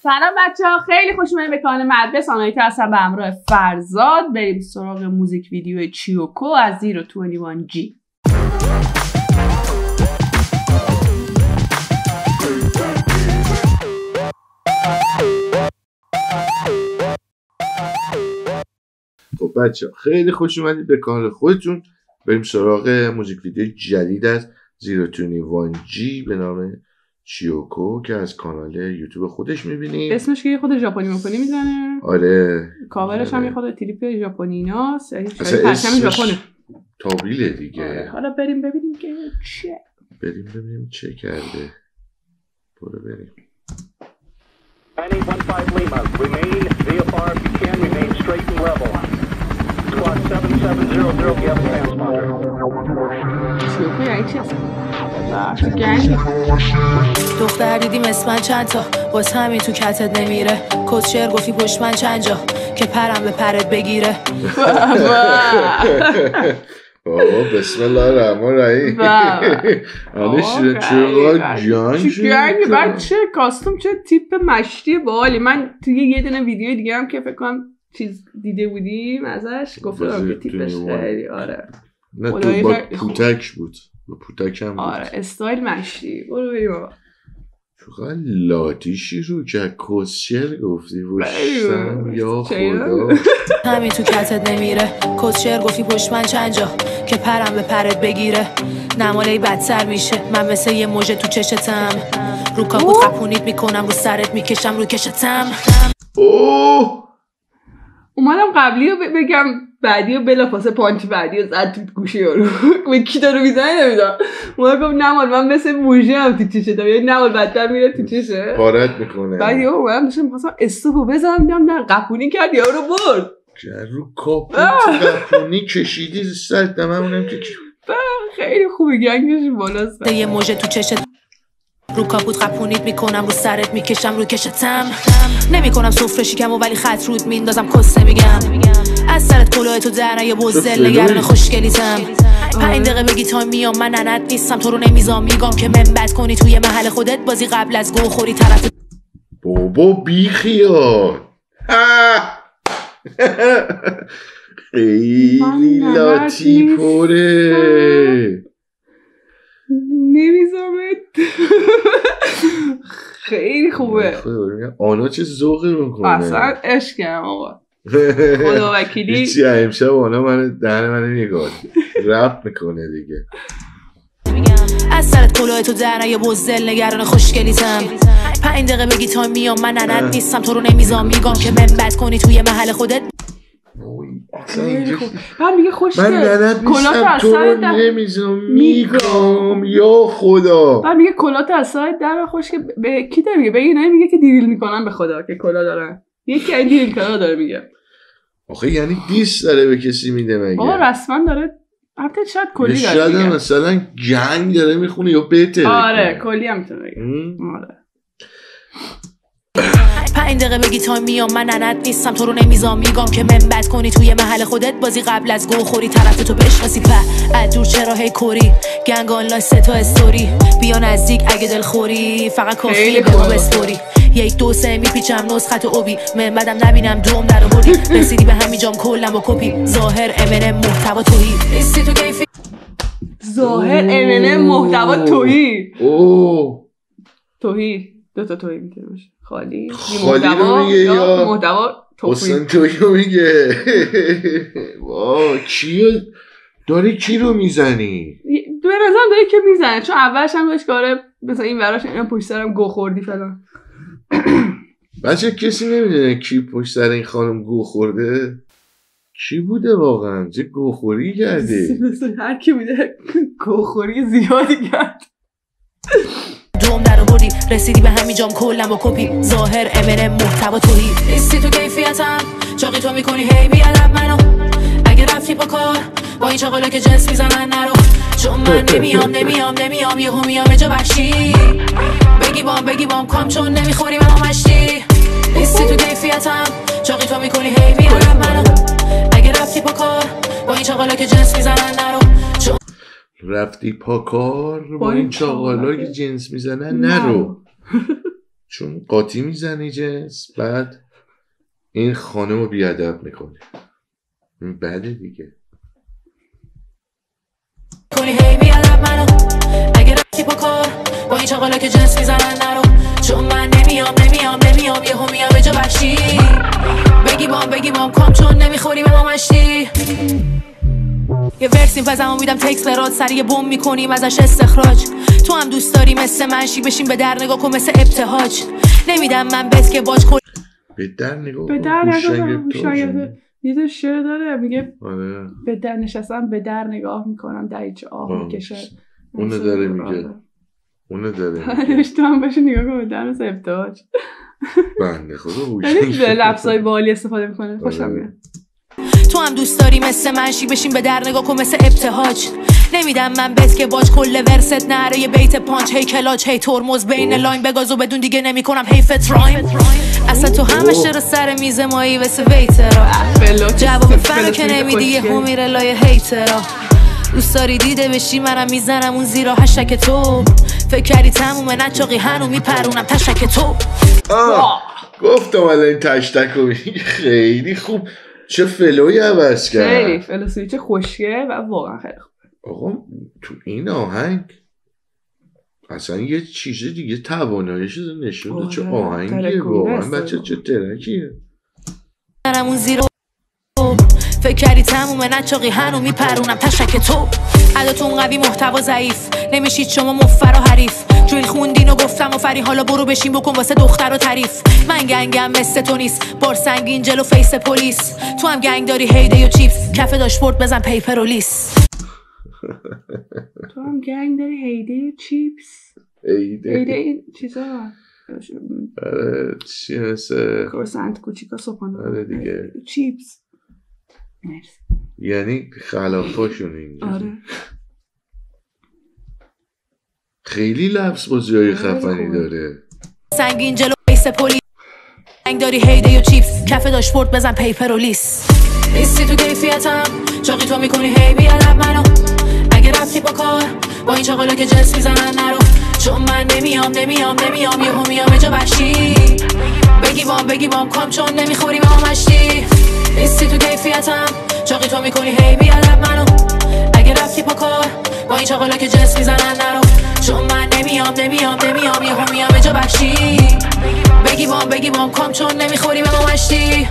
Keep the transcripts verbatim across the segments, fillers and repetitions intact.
سلام بچه ها، خیلی خوش اومدید به کانال مدرس. آنایی که هستم به همراه فرزاد. بریم سراغ موزیک ویدیو چیوکو از زیرو تو وان جی. خب بچه ها خیلی خوش اومدید به کانال خودتون. بریم سراغ موزیک ویدیو جدید از زیرو تو وان جی به نام چیوکو که از کانال یوتیوب خودش میبینیم. اسمش که یه خود ژاپنی مپنی میزنه. آره کاورش هم یه خود تریپ ژاپنی ایناست. اصلا اسمش تابیله دیگه. آره. حالا بریم ببینیم که چه بریم ببینیم چه کرده. برو بریم. Landing one five Lima. Remain V F R if you can. Remain straight and level. Squad seven seven zero zero. You have a transponder. چیوکو یعنی چی اصلا؟ گنگی دختر دیدیم اسمن چند تا باز همین تو کتت نمیره. کس شعر گفتی پشت من چند جا که پرم به پرت بگیره. بابا بسم الله الرحمن الرحیم. آنه شیره چقدر جان شد. گنگی بعد چه کاستوم، چه تیپ مشتی باحالی. من توی یه دونه ویدیو دیگه هم که فکر کنم چیز دیده بودیم ازش گفتم که تیپش خیلی آره نه تو با پوتک بود. با پوتک هم بود. آره استایل مشتی. برو بریم بابا. چقدر لاتیشی رو که کسشر گفتی پشتم یا خدا. همین تو کتت نمیره. کسشر گفتی پشت من چند جا که پرم به پرت بگیره. نماله بدتر میشه. من مثل یه موجه تو چشتم. رو کابوت قپونیت میکنم رو سرت میکشم رو کشتم. اوه اومدم قبلی رو بگم بعدی رو بلافاصله پانچ بعدی رو زد تو گوشه یارو. به کی دارو میزنی نمیدونم. اومد گفت نمال من مثل موژه هم تو چشتم. یعنی نمال بدتر میره تو چشه پارت میکنه. بعد یهو اومدم داشتم می‌خواستم استوپو بزنم دیدم نه قپونی کرد یارو رو برد. رو کاپوت قپونی کشیدی سرت همونم که خیلی خوبه گنگش بالاست. یه موجه تو چشت رو کاپوت قپونیت میکنم رو سرت میکشم رو کشتم. نمیکنم سفره شکم و ولی خط رود میندازم کس نمیگم. از سرت کلاه تو در یه بزدل نگران خوشگلیتم. پنج دقیقه بگی تا میام من ننت نیستم تو رو نمیزام میگم که من بد کنی توی محل خودت بازی قبل از گو خوری طرف. بابا بیخیال. خیلی لاتی پره. نمیزامت. خیلی خوبه. آنا چه ذوقی میکنه. اصلا عشقم آقا. خدا وکیلی. هیچی امشب آنا من دهن من نگاه رپ میکنه دیگه. از سرت کلاه تو در یه بزدل نگران خوشگلیتم. پنج دقیقه بگی تا میام من ننت نیستم تو رو نمیزام میگم که من بد کنی توی محل خودت. من میگه خوشگل من ننت نیستم تو رو نمیزام میگم یا خدا. من میگه کلاه از سایت در خوشگل به کی داره میگه؟ بگی نه میگه که دیریل میکنن به خدا که کلاه دارن. یکی این دیریل کلاه داره میگه. آخه یعنی دیس داره به کسی میده مگه؟ بابا رسما داره. البته شاید کلی داره. شاید مثلا گنگ داره میخونه یا بهتره. آره کلی هم میتونه بگه. آره. پنج دقیقه بگی تا میام من ننت نیستم تو رو نمیزام میگم که من بد کنی توی محل خودت بازی قبل از گو خوری طرف تو بشناسی په از دور چرا هی کوری گنگ آنلاین سه تا استوری بیا نزدیک اگه دل خوری فقط کافیه به اون استوری یک دو سه میپیچم نسخت اوبی من بعدم نبینم دوم در آوردی رسیدی به همین جام کلم با کپی ظاهر امنم محتوا توهی ایستی تو کیفی ظاهر امنم محتوا توهی اوه توهی دو تا توهی میتونه باشه. خالی خالی رو میگه یا محتوا توهی حسن توهی رو میگه. واه کیو داری کی رو میزنی؟ به نظرم داری که میزنه چون اولش هم داشت کاره مثلا این وراش اینا پشت سرم گو خوردی فلان. بچه کسی نمیدونه کی پشت سر این خانم گو خورده؟ کی بوده واقعا؟ چه گوخوری کرده؟ هر کی بوده گوخوری زیادی کرد. دوم در آوردی رسیدی به همین جام کلم با کپی ظاهر امنم محتوا توهی ایستی تو کیفیتم چاقی تو میکنی هی بیادب منو اگه رفتی با کار با این چاقالا که جنس میزنن نرو چون من نمیام نمیام نمیام یهو میام جا وحشی بگی بام بگی بام کام چون نمیخوری منو مشتی ایستی تو کیفیتم چاقی تو میکنی هی بیادب منو اگه رفتی با کار با این چاقالا که جنس میزنن نرو چون رفتی پاکار با این چاقالا که جنس میزنن نرو چون قاطی میزنی جنس، بعد این خانم رو بیادب میکنی. این بده دیگه. کنی هی بیادب منو اگه رفتی با کار با این چاقالا که جنس میزنن نرو، چون من نمیام نمیام نمیام یه همیام به جا بخشی بگی بام بگی بام کام چون نمیخوری به ما مشتی. یه ورسیم پزمون میدم تکس برات سری یه بوم میکنیم ازش استخراج. تو هم دوست داری مثل منشی بشیم به در نگاه کن مثل ابتهاج. نمیدم من بس که باج کل به در نگاه به در نگاه یه دو شعر داره میگه آره. به در نشستم به در نگاه میکنم دریچه آه میکشه. اونو داره میگه اونو داره میگه تو هم بشه نگاه کن به در مثل ابتهاج. بنده خدا خیلی لفظای بالی استفاده میکنه خوشم میاد. تو هم دوست داری مثل منشی بشیم به در نگاه کن مثل ابتهاج. نمیدم من بس که باج کل ورست نره یه بیت پانچ هی کلاج هی ترمز بین لاین بگازو بدون دیگه نمی کنم هی فترایم. اصلا تو همش چرا سر میز مایی واسه ویترا جواب فنو که نمیدی یه هو میره لای هیترا. دوست داری دیده بشی منم میزنم اون زیرا هشتک تو فکر کردی تمومه نچاقی هنو میپرونم تشک تو. گفتم الان این تشتک رو میگی خیلی خوب. چه فلوی عوض کرد. خیلی فلو سویچ خوشگه و واقعا خیلی خوب. آقا تو این آهنگ اصلا یه چیز دیگه تواناییش نشون داد. چه آهنگیه واقعا بچه، چه ترکیه. منم زیرو فکر کردی تمومه نچاقی هنو میپرونم تشک تو. عداتون قوی محتوا ضعیف نمیشید شما مفر و حریف. جویل خوندین و گفتم و فری حالا برو بشین بکن واسه دختر و تعریف. من گنگم مثل تو نیست بار سنگین جلو فیس پلیس. تو هم گنگ داری هیده و چیپس کف داشبورد بزن پیپر و لیس. تو هم گنگ داری هیده و چیپس. هیده هیده این چیزا آره چی مثل کروسانت کوچیکا صبحانه. آره دیگه چیپس. مرسی. یعنی خلافاشون اینجا. آره خیلی لفظ بازیای خفنی داره. سنگین جلو فیس پلیس. گنگ داری هیده و چیپس کف داشبورد بزن پیپر و لیس. نیستی تو کیفیتم چاقی تو میکنی هی بیادب منو اگه رفتی با کار با این چاقالا که جنس میزنن نرو، چون من نمیام نمیام نمیام یه همیام به جا بخشی بگی بام بگی بام کام چون نمیخوری به ما مشتی. نیستی تو کیفیتم چاقی تو میکنی هی بیادب منو اگه رفتی با کار با این چاقالا که جنس میزنن نرو، چون من نمیام نمیام نمیام یه همیام به جا بخشی بگی بام بگی بام کام چون نمیخوری به ما مشتی.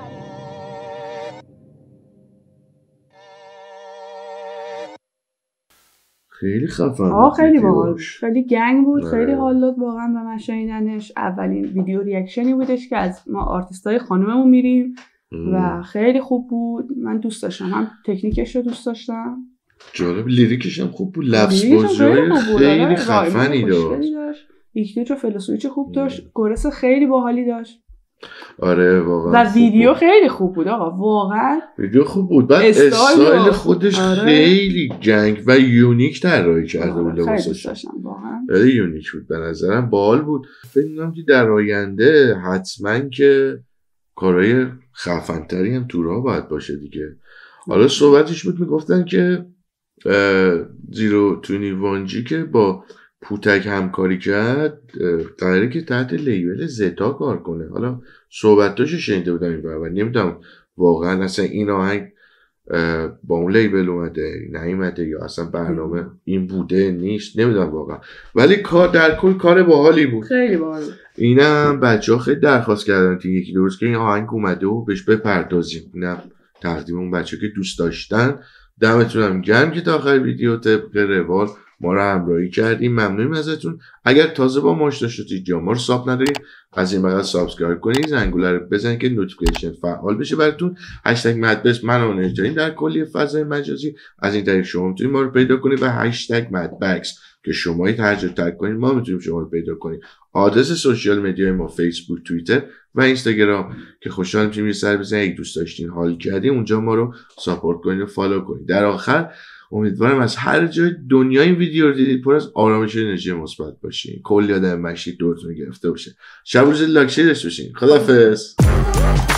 خیلی خفن. آه خیلی باحال، خیلی گنگ بود. نه. خیلی حال داد واقعا به من شنیدنش. اولین ویدیو ریاکشنی بودش که از ما آرتیستای خانممون میریم و خیلی خوب بود. من دوست داشتم، هم تکنیکش رو دوست داشتم. جالب، لیریکش هم خوب بود. لفظ بازیای خیلی خفنی داشت. ایکتیچ و فلسویچ خوب داشت. گورس خیلی باحالی داشت. آره واقعا. و ویدیو خیلی خوب بود آقا، واقعا ویدیو خوب بود. بعد استایل خودش آره. خیلی جنگ و یونیک طراحی کرده بود. خیلی دوست داشتم واقعا. خیلی یونیک بود به نظرم، باحال بود. فکر می‌کنم که در آینده حتما که کارهای خفن‌تری هم تو راه باید باشه دیگه. حالا صحبتش بود میگفتن که زیرو تونی وانجی که با پوتک همکاری کرد قراره که تحت لیبل زتا کار کنه. حالا صحبتاشو شنیده بودم این بار و نمیدونم واقعا اصلا این آهنگ با اون لیبل اومده نیومده یا اصلا برنامه این بوده نیست، نمیدونم واقعا، ولی کار در کل کار باحالی بود. خیلی باحال. اینم بچه‌ها خیلی درخواست کردن که یکی دو روز که این آهنگ اومده و بهش بپردازیم. اینم تقدیم اون بچه‌ها که دوست داشتن. دمتونم گرم که تا آخر ویدیو طبق روال ما رو همراهی کردیم. ممنونیم ازتون. اگر تازه با ما آشنا شدید یا ما رو ساب ندارید، از این بغل سابسکرایب کنید، زنگوله رو بزنید که نوتیفیکیشن فعال بشه براتون. هشتگ مدبکس منو نمی‌دونید در کلی فضای مجازی. از این طریق شما میتونید ما رو پیدا کنید و هشتگ مدبکس که شما هر جا تگ کنید ما میتونیم شما رو پیدا کنید. آدرس سوشال مدیای ما فیسبوک، توییتر و اینستاگرام که خوشحال میشیم یه سر بزنید. اگه دوست داشتین حال کردین اونجا ما رو ساپورت کنید و فالو کنید. در آخر امیدوارم از هر جای دنیا این ویدیو رو دیدید پر از آرامش و انرژی مثبت باشین. کلی آدم مشتی دورتون گرفته باشه. شب روز لاکچری داشته باشین. خداحافظ.